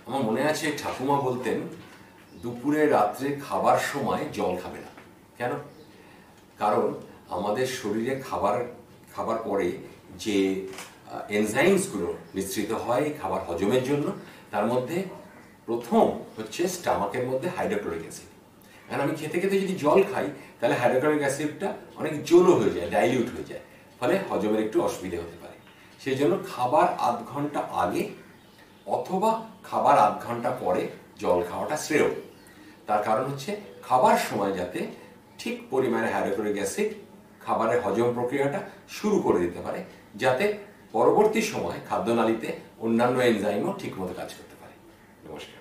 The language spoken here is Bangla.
আমার মনে আছে ঠাকুমা বলতেন দুপুরে রাত্রে খাবার সময় জল খাবে না। কেন? কারণ আমাদের শরীরে খাবার পরে যে এনজাইমসগুলো নিঃসৃত হয় খাবার হজমের জন্য, তার মধ্যে প্রথম হচ্ছে স্টামাকের মধ্যে হাইড্রোক্লোরিক অ্যাসিড। কারণ আমি খেতে খেতে যদি জল খাই তাহলে হাইড্রোক্লোরিক অ্যাসিডটা অনেক জলো হয়ে যায়, ডাইলিউট হয়ে যায়, ফলে হজমের একটু অসুবিধা হতে পারে। সেই জন্য খাবার আধ ঘন্টা আগে অথবা খাবার আধ ঘন্টা পরে জল খাওয়াটা শ্রেয়। তার কারণ হচ্ছে খাবার সময় যাতে ঠিক পরিমাণে হাইড্রোক্লোরিক অ্যাসিড খাবারের হজম প্রক্রিয়াটা শুরু করে দিতে পারে, যাতে পরবর্তী সময় খাদ্যনালীতে অন্যান্য এনজাইমও ঠিকমতো কাজ করতে পারে। নমস্কার।